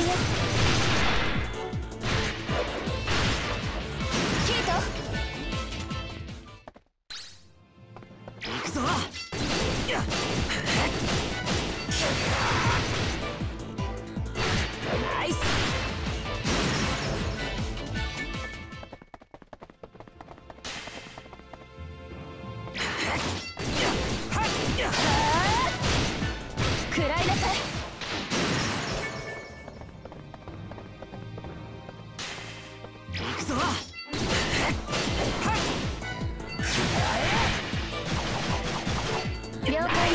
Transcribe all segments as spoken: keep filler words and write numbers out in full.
よ。キート行くぞ。やっナイス。食らいなさい。行くぞ。了解です。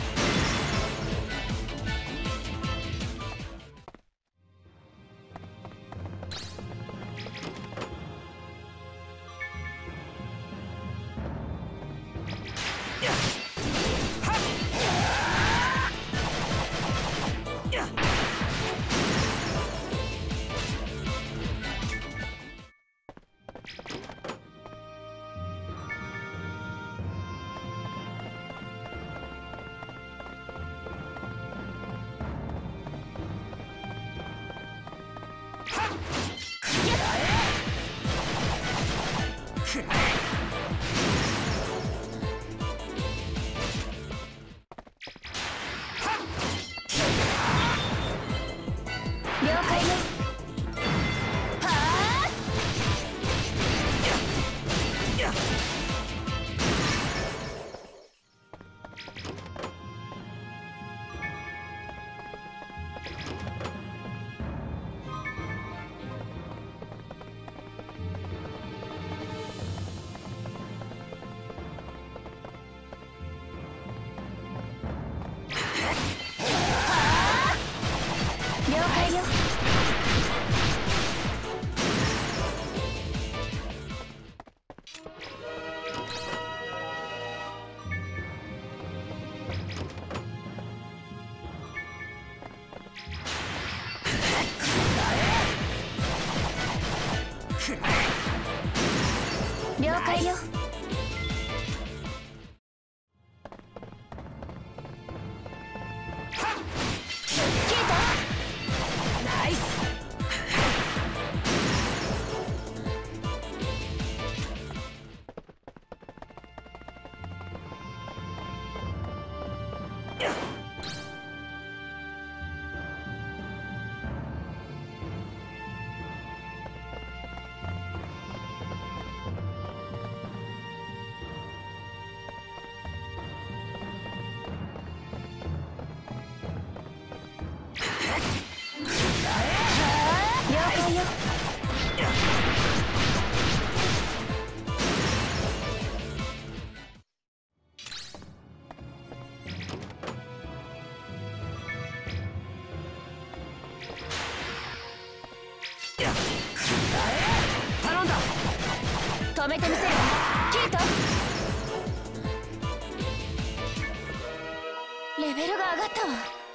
了解です。はあ。了解よ。了解よ。キートナイス。了解よ。頼んだ。止めてみせる。キートレベルが上がったわ。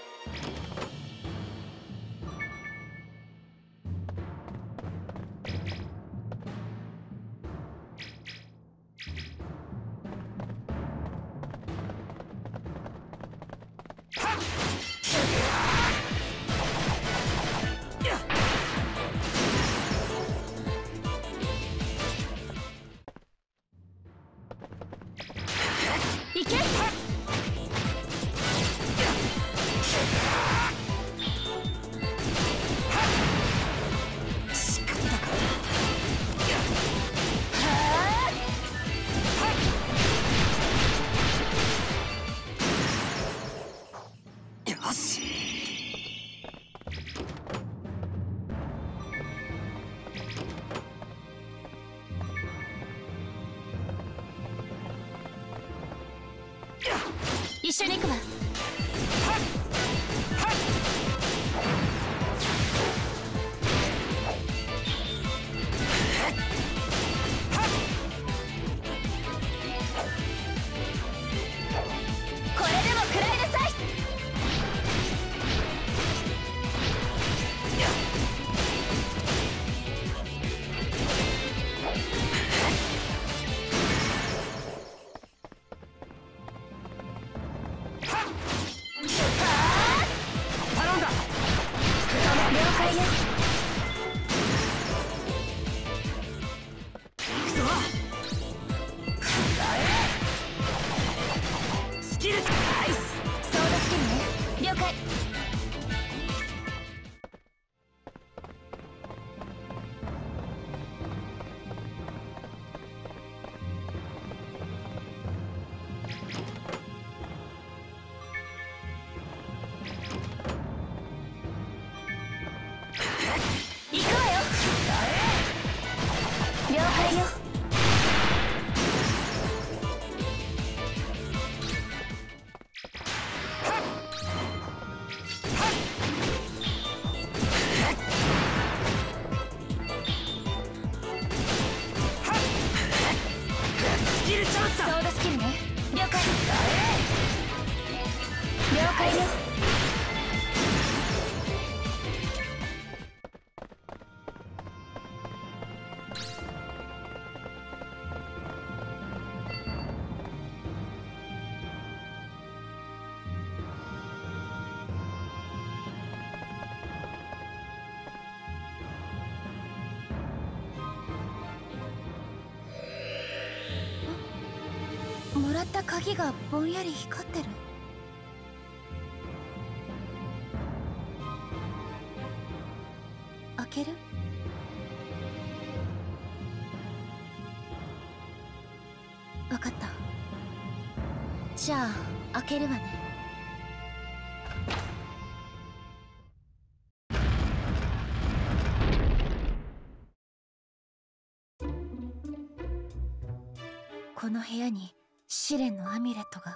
いけ。しくったか。よし。一緒に行くわ。これでも食らいなさい。 解よ。 行くぞ。スキルナイス。 ソードスキルね。了解。行くわよ。了解よ。 スキルチャンスだ。 ソードスキルね。了解。了解よ。もらった鍵がぼんやり光ってる。開ける？わかった。じゃあ開けるわね。この部屋に試練のアミュレットが。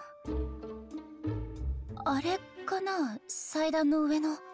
あれかな、祭壇の上の。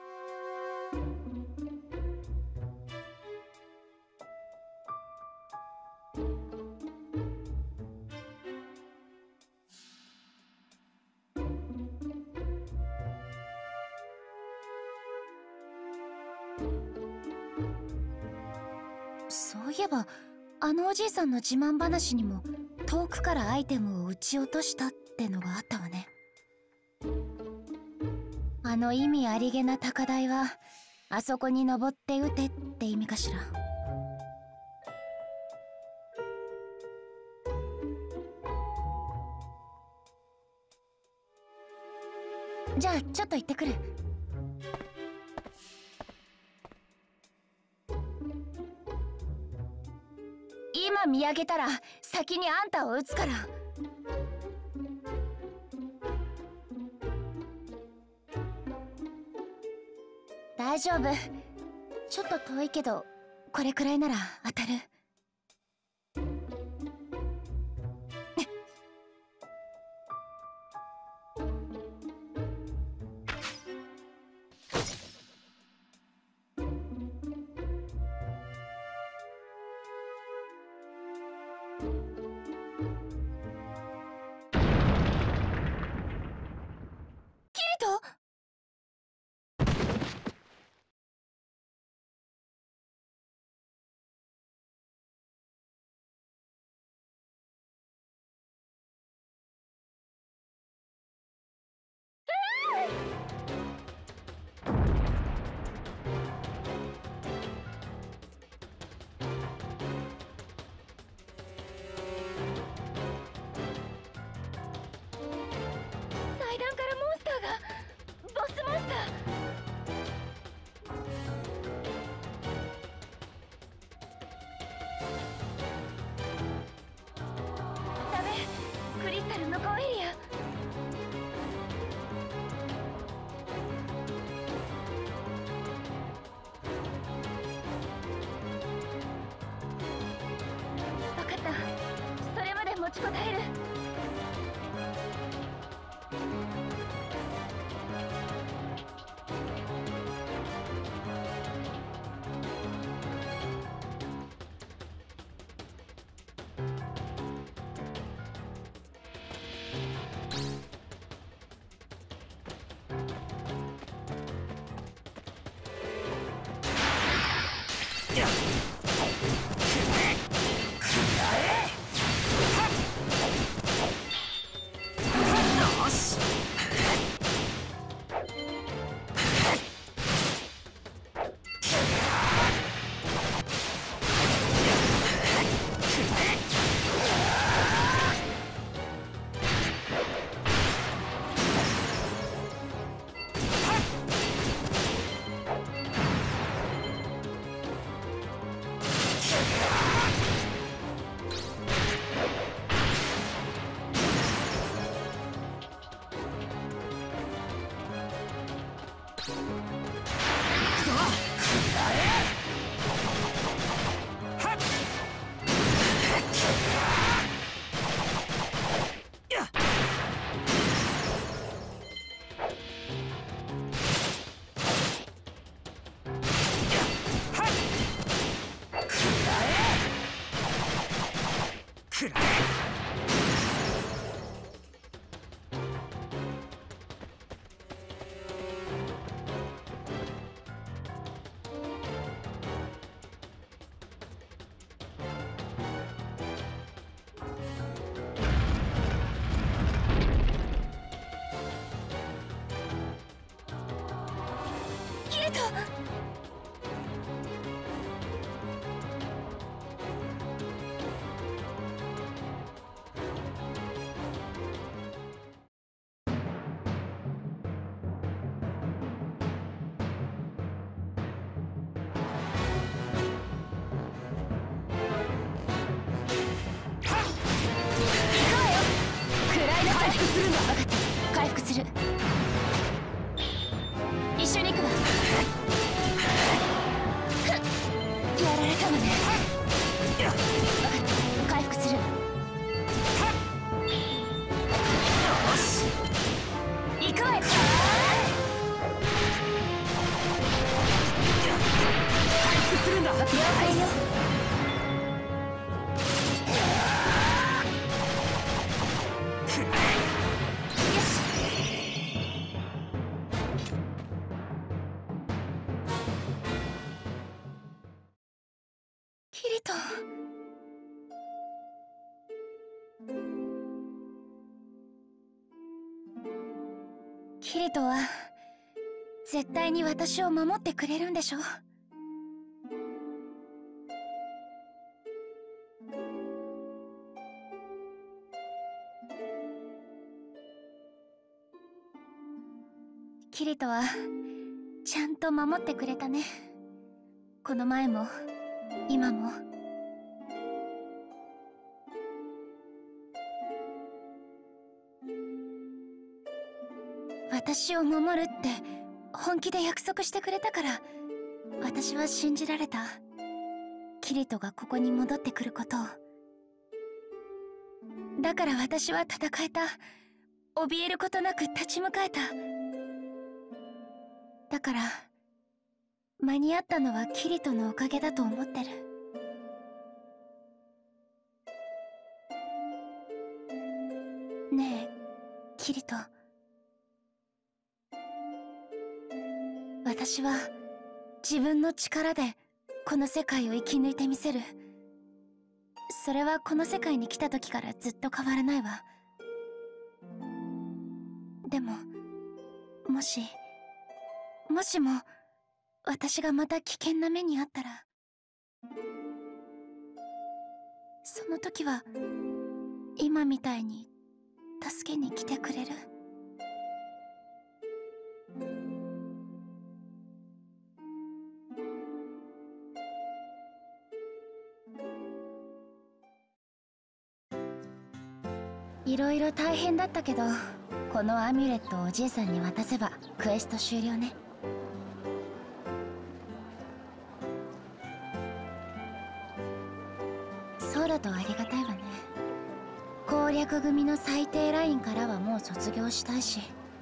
そういえばあのおじいさんの自慢話にも遠くからアイテムを撃ち落としたってのがあったわね。あの意味ありげな高台はあそこに登って撃てって意味かしら。じゃあちょっと行ってくる。今見上げたら先にあんたを撃つから。大丈夫。ちょっと遠いけどこれくらいなら当たる。キリト？祭壇からモンスターが。ボスモンスター。ダメ。クリスタル向こうエリア。分かった。それまで持ちこたえる。 るんだ。 分かった、回復する。一緒に行くわ。やられたわね。分かった、回復する。よし行くわよ。 回復するんだ。 了解よ。キリト、キリトは絶対に私を守ってくれるんでしょ。キリトはちゃんと守ってくれたね。この前も今も。私を守るって本気で約束してくれたから、私は信じられた。キリトがここに戻ってくることを。だから私は戦えた。怯えることなく立ち向かえた。だから間に合ったのはキリトのおかげだと思ってる。ねえキリト、私は自分の力でこの世界を生き抜いてみせる。それはこの世界に来た時からずっと変わらないわ。でももしもしも私がまた危険な目にあったら、その時は今みたいに助けに来てくれる？いろいろ大変だったけど、このアミュレットをおじいさんに渡せばクエスト終了ね。そうだとありがたいわね。攻略組の最低ラインからはもう卒業したいし。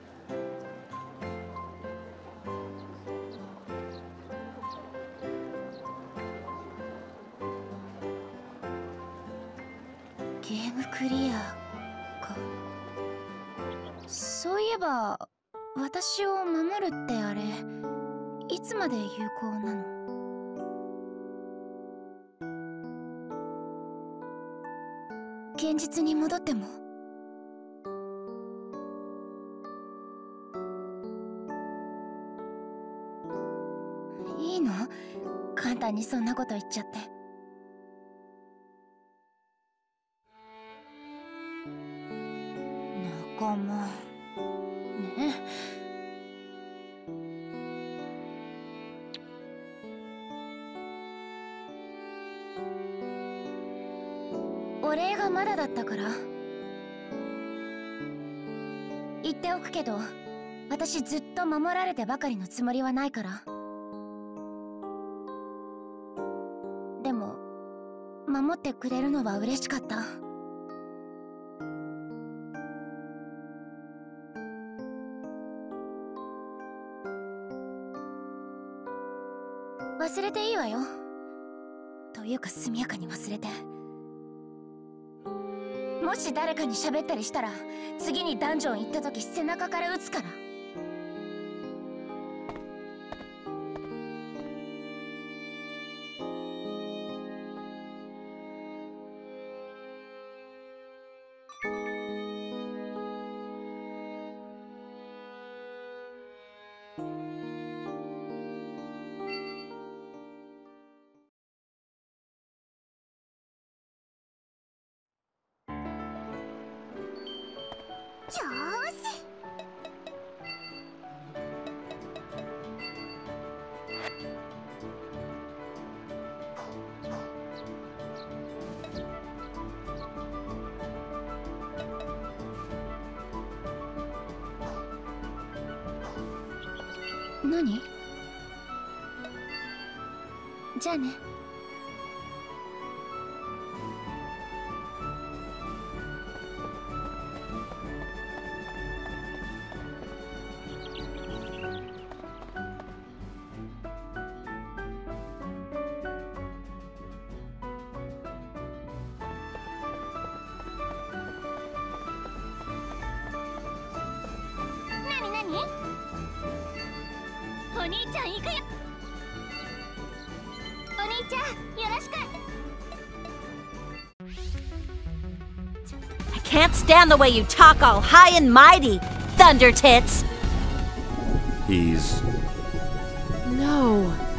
ゲームクリアか。そういえば私を守るってあれいつまで有効なの？現実に戻っても？いいの？簡単にそんなこと言っちゃって。仲間ね。お礼がまだだったから言っておくけど、私ずっと守られてばかりのつもりはないから。でも守ってくれるのは嬉しかった。忘れていいわよ。というか速やかに忘れて。もし誰かに喋ったりしたら次にダンジョン行った時背中から撃つから。よーし。 何？じゃあね。なになに？お兄ちゃん行くよ。お兄ちゃんよろしく。 I can't stand the way you talk all high and mighty, Thunder Tits. He's... No.